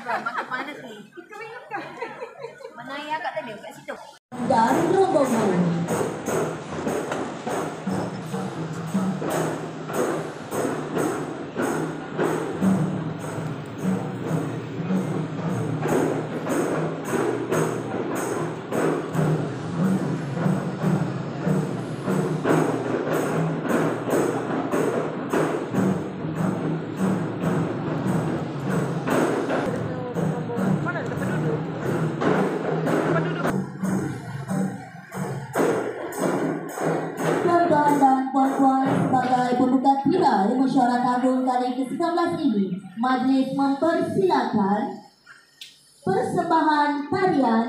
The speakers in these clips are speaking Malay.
Makin panas nih. Mana ya kak tadi? Kat situ. Dan rombongan. Sebagai pembuka tirai Musyawarah Agung kali ke-19 ini, Majlis mempersilakan persembahan tarian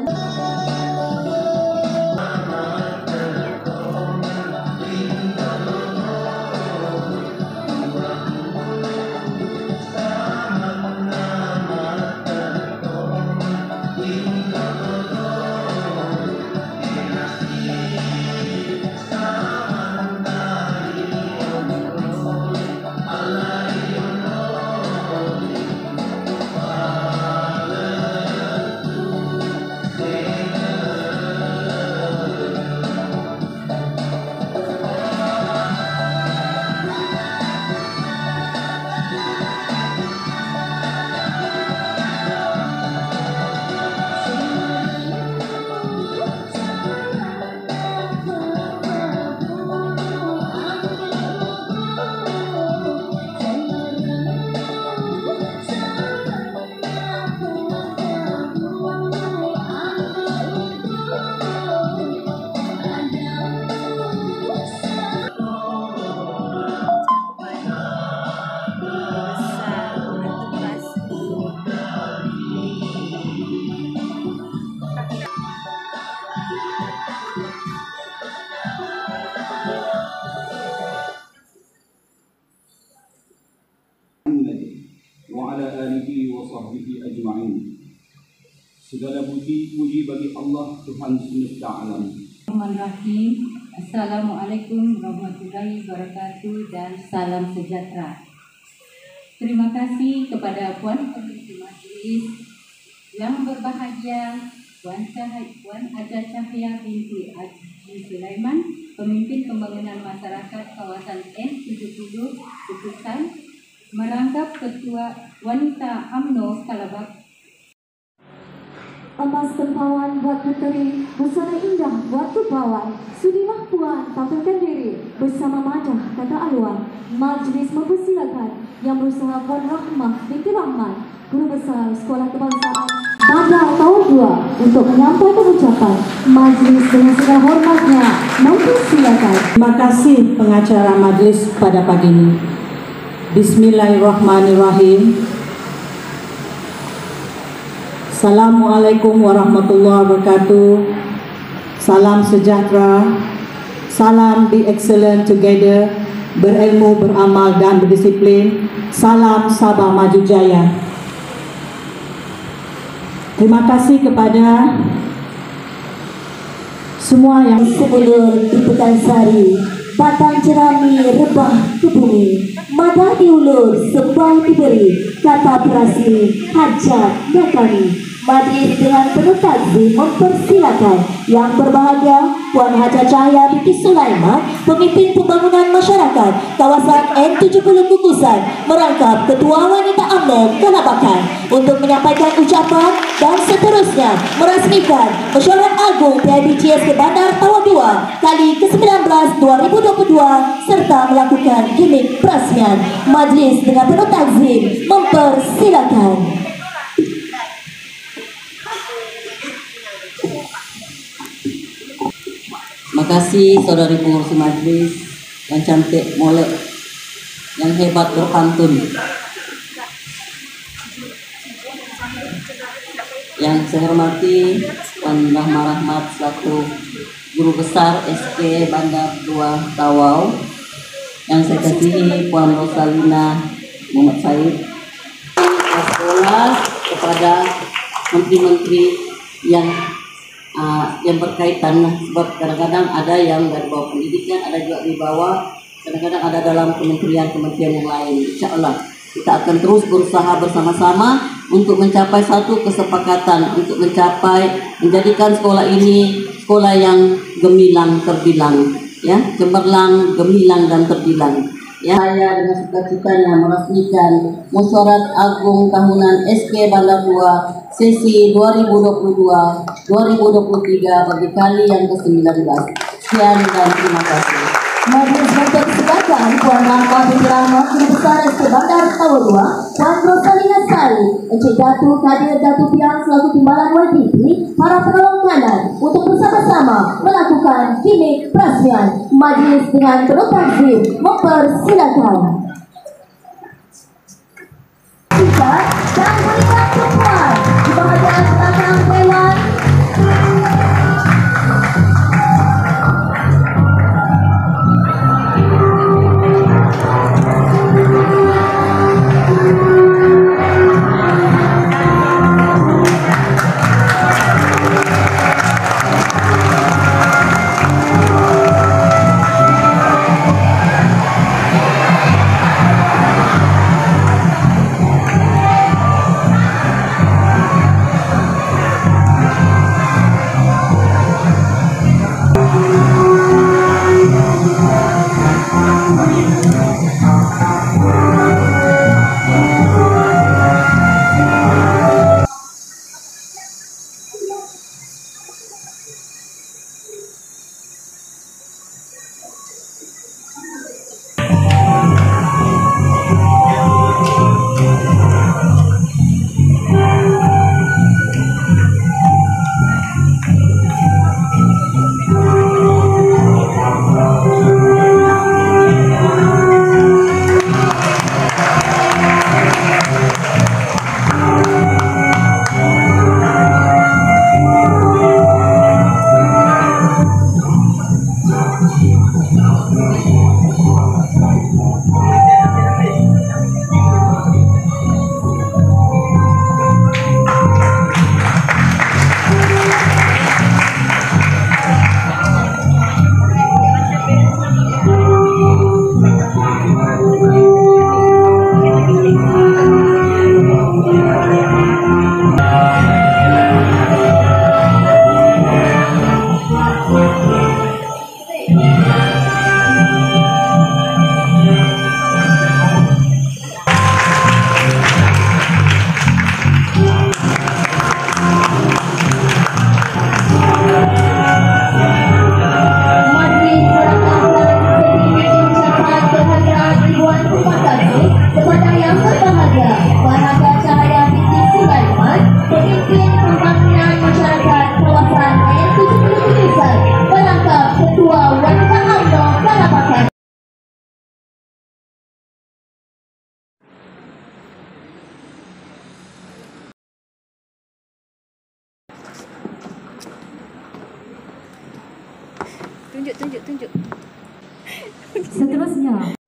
وعلى آله وصحبه أجمعين. Segala puji bagi Allah Tuhan semesta alam. Bismillahirrahmanirrahim. Assalamualaikum warahmatullahi wabarakatuh dan salam sejahtera. Terima kasih kepada Puan Pemimpin Majlis yang berbahagia, Puan Haja Cahaya binti Haji Sulaiman, Pemimpin Pembangunan Masyarakat Kawasan N70 Kukusan, merangkap Ketua Wanita UMNO Kalabak. emas tempawan buat puteri, busana indah buat tupawan. Sudilah puan tampilkan diri bersama Majah kata Alwan. Majlis mempersilakan yang berusaha Puan Rahmah binti Rahman, Guru Besar Sekolah Kebangsaan Bandar Tahun 2 untuk menyampaikan ucapan. Majlis dengan segala hormatnya mempersilakan. Terima kasih pengacara majlis pada pagi ini. Bismillahirrahmanirrahim. Assalamualaikum warahmatullahi wabarakatuh. Salam sejahtera. Salam be excellent together. Berilmu, beramal dan berdisiplin. Salam Sabah Maju Jaya. Terima kasih kepada semua yang Sebelum di Pekansari, batang jerami rebah ke bumi, madah diulur sembah diberi, kata prasini hajat dan kami. Majlis dengan penuh takzim mempersilakan yang berbahagia Puan Haja Cahaya binti Sulaiman, Pemimpin Pembangunan Masyarakat Kawasan N70 Kukusan, merangkap Ketua Wanita UMNO Kalabakan untuk menyampaikan ucapan dan seterusnya merasmikan Mesyuarat Agung PIBGSK Bandar Tahun 2 kali ke-19 2022 serta melakukan gimik perasmian. Majlis dengan penuh takzim mempersilakan. Terima kasih saudari pengurus majlis yang cantik, molek, yang hebat berpantun. Yang saya hormati Puan Rahmat selaku Guru Besar SK Bandar 2 Tawau. Yang saya kasihi Puan Rosalina Muhammad Said. Sekolah kepada menteri-menteri yang berkaitan, sebab kadang-kadang ada yang dari bawah pendidikan, ada juga di bawah, kadang-kadang ada dalam kementerian-kementerian yang lain. Insya Allah kita akan terus berusaha bersama-sama untuk mencapai satu kesepakatan untuk menjadikan sekolah ini sekolah yang gemilang terbilang, ya, cemerlang, gemilang dan terbilang. Ya, saya dengan sukacitanya meresmikan Musyawarah Agung Tahunan SK Bandar 2 sesi 2022-2023 bagi kali yang ke-19. Sekian dan terima kasih. Majelis untuk silakan Puan Rangka Pimpinan Guru Besar SK Bandar Tahun 2, Puan Rosalina Sari, Encik Datu Kadir Datu Piang selaku Timbalan YTP, para penolong kanan untuk bersama-sama melakukan gimmick perasmian. Majelis dengan penuh takzim mempersilakan. Kita dan berikan tumpuan di bahagian belakang Dewan. Tunjuk. Seterusnya